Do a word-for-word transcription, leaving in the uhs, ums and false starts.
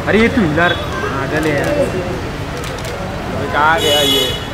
अरे ये two wheeler पागल है यार। कहाँ गया ये?